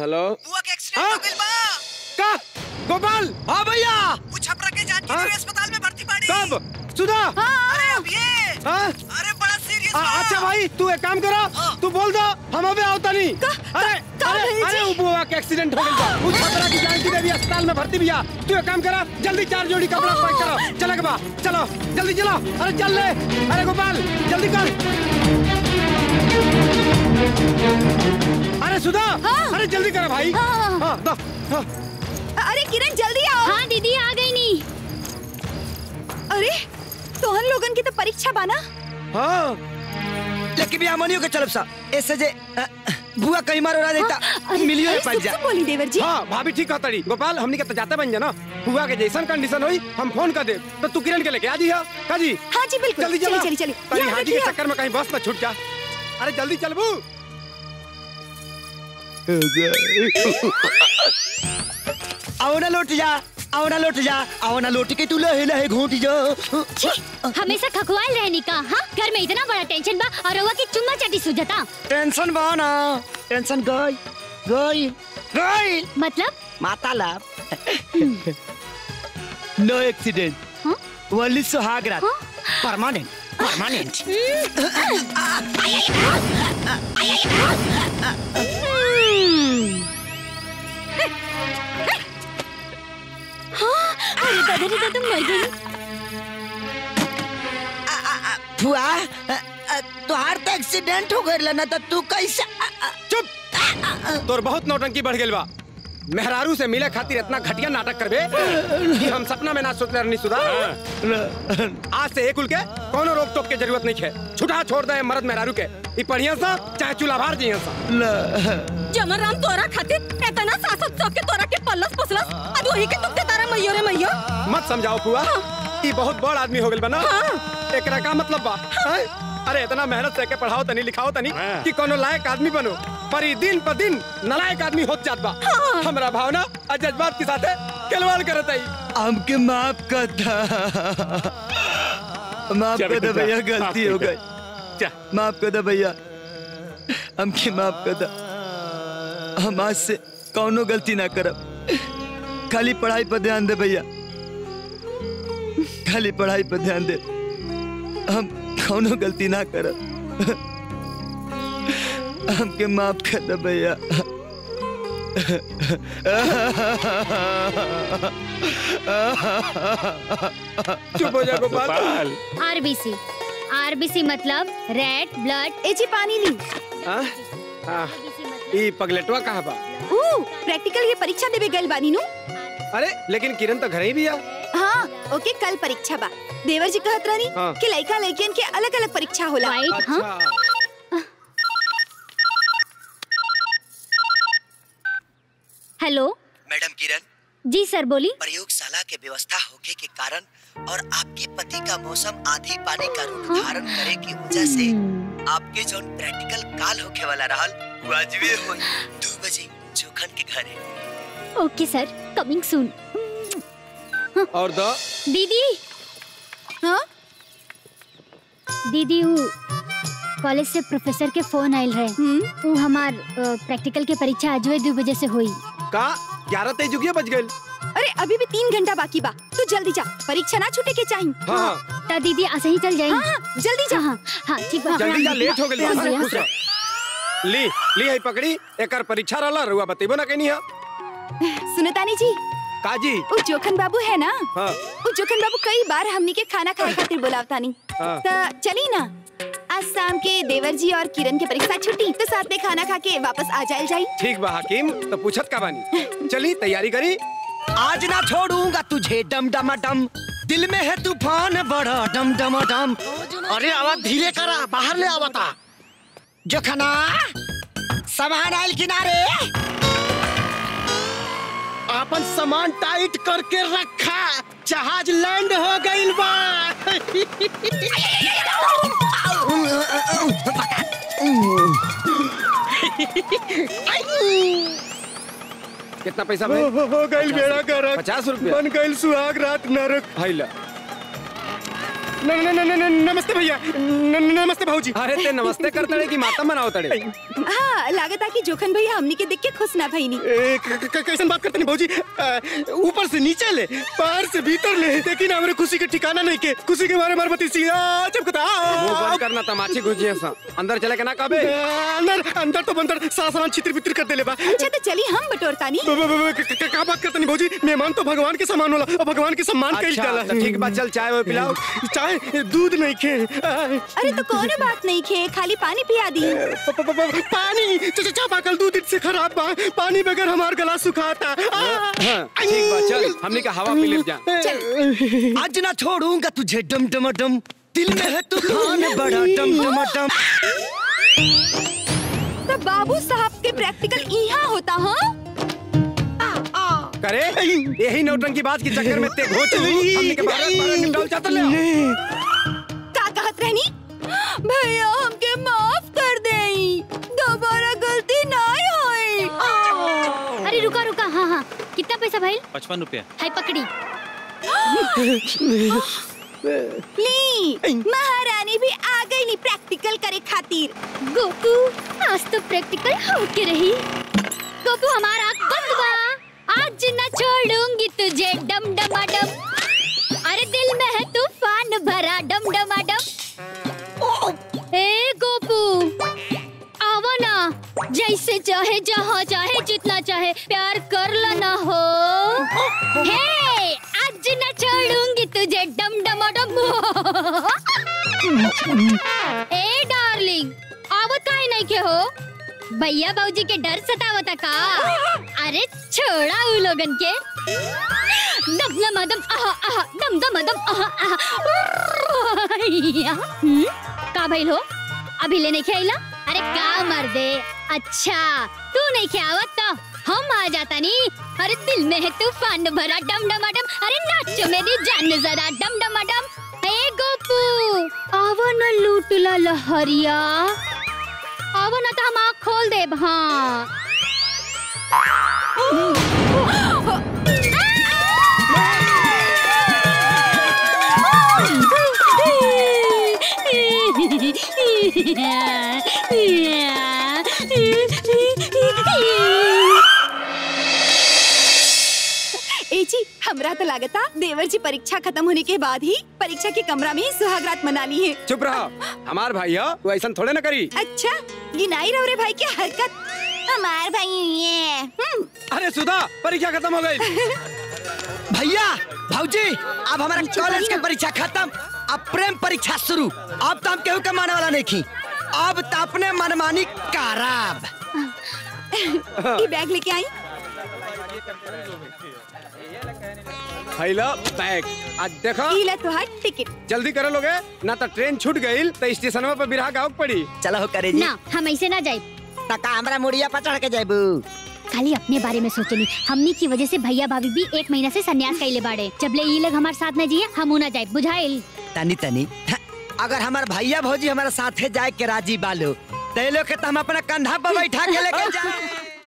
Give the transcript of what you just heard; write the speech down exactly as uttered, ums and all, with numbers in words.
Hello बुआ के accident हो गइल बा। का गोपाल? हाँ भैया। वो छपरा के जानकी देवी अस्पताल में भर्ती बाड़ी। कब? सुधा? अरे अब ये हाँ? अरे बड़ा सीरियस बा। अच्छा भाई तू एक काम करा, तू बोल दो हम अबे आवता नहीं। अरे अरे अरे वो बुआ के एक्सीडेंट हो गया। वो छपरा की जानकी देवी अस्पताल में भर्ती भैया। तू एक काम करा, जल्दी चार जोड़ी कपड़ा पैक करो। चलो बा, चलो जल्दी चलो। अरे चल ले। अरे गोपाल जल्दी कर। अरे सुधा, अरे जल्दी करो भाई। हाँ, हाँ, हाँ, हाँ। अरे किरण जल्दी आओ। हाँ दीदी आ गई नी। अरे तोहन लोगन की तो परीक्षा बाना। हाँ लेकिन भी हमनियो के चलब सा ऐसे जे बुआ कहीं मारो ना देता मिलियो ही पड़ जा। बोली देवर जी। हाँ भाभी ठीक है तड़ी। गोपाल हमनी के तो जाते बन जाना। बुआ के जैसन कंडीशन हुई हम फोन कर दे तो तू किरण के लेके आ जी। हाँ का जी? हाँ जी बिल्कुल। जल्दी चलो। चली चली तड़ी हाजी के चक्कर में कहीं बस ना छूट जा। अरे जल्दी चल बू। आओ ना लौट जा, आओ ना लौट जा, आओ ना लौट के तू लहे लहे घूट जा। हमेशा खखवाल रहने का। हाँ घर में इतना बड़ा टेंशन बा और रउआ की चुम्मा चाटी सुझता। टेंशन बा ना, टेंशन गई गई गई। मतलब माता लाभ। नो एक्सीडेंट, ओनली सुहाग रात। Permanent permanent. अरे दादा रे तुम मर गई। फुआ तुहार तो एक्सीडेंट हो गइल ना तो तू कैसे? चुप। तोर बहुत नौटंकी बढ़ गइल बा। मेहरारू से मिले खातिर इतना घटिया नाटक करबे कि हम सपना में ना सोचले रहनी। सुधा आज से एक उल के कोनो रोक टोक के जरूरत नहीं है। छुटा छोड़ दे मर्द मेहरारू के। ई पढ़िया सा चाहे चूल्हा जिया सा। जमराम तोरा खातिर इतना सासत सब के तोरा के पल्लस पसलस अब वही के तुमके तारा मैयो रे मैयो। मत समझाओ फुआ। ई बहुत बड़ आदमी हो गइल बा ना। एकरा का मतलब बा? अरे इतना मेहनत से के पढ़ाओ तनी लिखाओ तनी कि कोनो लायक आदमी बनो, पर ई दिन पर दिन नलायक आदमी होत जात बा। हमरा भावना और जज्बात के साथे खिलवाड़ करत आई। हमके माफ कर दा, माफ कर दे भैया, गलती हो गई। माफ कर दे भैया, हमके माफ कर दा। हम आज से कौनो गलती ना करब। खाली पढ़ाई पर ध्यान दे भैया, खाली पढ़ाई पर ध्यान दे। हम कौनो गलती ना करब। हमके माफ कर दे भैया। चुप हो जा गोपाल। आरबीसी, आरबीसी मतलब रेड ब्लड। ए जी पानी ली। हां हां ई पगलेटवा कहां बा? ओ प्रैक्टिकल ये परीक्षा देवे गइल बानी नु। अरे लेकिन किरण तो घर ही भी आ। हाँ ओके कल परीक्षा बा। देवर जी कहत रहनी हाँ। कि लड़का लड़कियन के अलग अलग परीक्षा होला। अच्छा। हेलो मैडम किरण जी सर बोली। प्रयोगशाला के व्यवस्था होने के कारण और आपके पति का मौसम आंधी पानी का रूप धारण करे की वजह से आपके जो प्रैक्टिकल काल होके वाला रहल वाजिबे हो दो बजे जोखन के घरे। Okay sir coming soon. और दो दीदी। हाँ दीदी वो कॉलेज से प्रोफेसर के फोन आयल रहे। वो हमार प्रैक्टिकल के परीक्षा आज दो बजे से हुई। का ग्यारह तेईस जुगिया बज गए। अरे अभी भी तीन घंटा बाकी बा, तू जल्दी जा, परीक्षा ना छूटे के चाहिए। हाँ ता दीदी ऐसे ही चल जाएगी। हाँ जल्दी जा। हाँ हाँ ठीक बा। जल्दी जा, लेट हो गइल बा। खुश रह। ली ली है पकड़ी एकर परीक्षा रहला रुआ बतेबो ना कहनी है। सुनतानी जी काजी वो जोखन बाबू है ना। हाँ। वो जोखन बाबू कई बार हमनी के खाना खाए खातिर बुलावतानी। हाँ। तो चली ना आज शाम के देवर जी और किरण के परीक्षा छुट्टी तो साथ में खाना खा के वापस आ जाए जाई। ठीक बा हकीम तो पूछत का बानी। चली तैयारी करी। आज ना छोड़ूंगा तुझे डम डम डम, दिल में है तूफान बड़ा डम डम डम। अरे आवाज धीरे करा, बाहर ले आवता। जोखना सामान आयल किनारे। अपन सामान टाइट करके रखा, जहाज लैंड हो गइल बा। कितना पैसा भाई? हो, हो गइल बेड़ा गरक। पचास रुपया बन गइल सुहाग रात नरक। हाइला न, न, न, न, न, नमस्ते भैया, न, न, नमस्ते भाऊजी। अरे ते नमस्ते कर तड़े की माता मनाओ तड़े। हाँ लागत है कि जोखन भैया हमनी के देख के खुश ना भई नी। कैसन बात करते नहीं भाऊजी, ऊपर से नीचे ले, बाहर से भीतर ले, लेकिन हमारे खुशी के ठिकाना नहीं के, खुशी के मारे मार बती सी चमकता। वो बंद करना तमाची गुजिया सा, अंदर चले के ना कबे। अंदर अंदर तो बंदर सारा सामान चित्र बित्र कर दे ले बा। अच्छा तो चली हम बटोरता नी। क्या बात करते नहीं भाऊजी, मेहमान तो भगवान के समान होला और भगवान के सम्मान कई जाला। ठीक बात, चल चाय वो पिलाओ। चाय दूध नहीं खे। अरे तो कोनो बात नहीं खे, खाली पानी पिया दी। पानी चाचा पाकल दूध से खराब बा, पानी बगैर हमार गला सुखाता। ठीक बात, चल हमने का हवा पी ले जा। आज ना छोड़ूंगा तुझे डम डम डम, दिल में है तूफान बड़ा डम डम डम। तो बाबू साहब के प्रैक्टिकल यहाँ होता हाँ? करे यही नौटंकी बात के चक्कर में ते घोच हमने के बारह बारह निकाल चाहता ले। का कहत रहनी? भैया हमके माफ कर देई, दोबारा गलती नहीं होई। अरे रुका रुका, हाँ हाँ कितना पैसा भाई? पचपन रुपया। हाय पकड़ी। ली महारानी भी आ गई नी प्रैक्टिकल करे खातिर। गोपू आज तो प्रैक्टिकल होके रही। गोपू हमारा आँख बंद बा, आज न छोड़ूंगी तुझे डम डमा डम। अरे दिल में है तूफान भरा डम डमा डम। ए गोपू आवो ना, जैसे चाहे जहाँ चाहे जितना चाहे प्यार कर लेना हो। हे आज न छोड़ूंगी तुझे डम डमा डम। ए डार्लिंग आवत काहे नहीं के हो? भैया बाबूजी के डर सतावता का? अरे छोड़ा उ लोगन के। दम दम दम आहा आहा दम दम दम आहा आहा। हम्म का भइल हो? अभी लेने के आइला? अरे का मर दे। अच्छा तू नहीं के आवत तो हम आ जाता नी। अरे दिल में है तूफान भरा डम डम डम। अरे नाचो मेरी जान जरा डम डम डम। ए गोपू आवो न लूटला लहरिया, आवो ना तो हम आँख खोल देब। हाँ ए जी हमरा तो लागता देवर जी परीक्षा खत्म होने के बाद ही परीक्षा के कमरा में ही सुहागरात मना ली है। चुप रहो, हमार भाई हो, तू ऐसा थोड़े ना करी। अच्छा गिनाई रहो रे भाई की हरकत। हमार भाई ये अरे सुधा परीक्षा खत्म हो गई। भैया भाऊजी अब हमारा कॉलेज के परीक्षा खत्म, अब प्रेम परीक्षा शुरू। अब तो हम केहू के माने वाला नहीं खी, अब तो अपने मनमानी कराब। ये बैग लेके आई। हेलो बैग आज देखो। इला तुहार टिकट। जल्दी करो लोगे ना तो ट्रेन छूट गई तो स्टेशन पर बिरहा गाँव पड़ी। चलो हो करे जी। ना हम ऐसे ना जाए। तका हमरा मुड़िया पर चढ़ के जाबू। खाली अपने बारे में सोचनी, हमनी की वजह से भैया भाभी भी एक महीना से सन्यास कैले बाड़े। जब ले ये लोग हमारे साथ न जिए हम ना जाए, बुझाइल? तनी तनी अगर हमार भैया भौजी हमारे साथे जाए के राजी बालो ते लोग के तो हम अपना कंधा पर बैठा के लेके जाए।